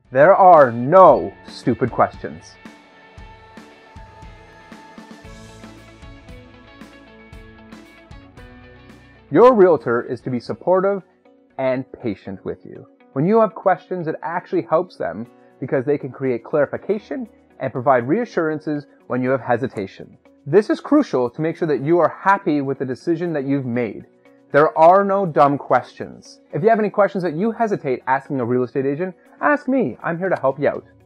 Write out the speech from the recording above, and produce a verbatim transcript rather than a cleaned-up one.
There are no stupid questions. Your realtor is to be supportive and patient with you. When you have questions, it actually helps them because they can create clarification and provide reassurances when you have hesitation. This is crucial to make sure that you are happy with the decision that you've made. There are no dumb questions. If you have any questions that you hesitate asking a real estate agent, ask me. I'm here to help you out.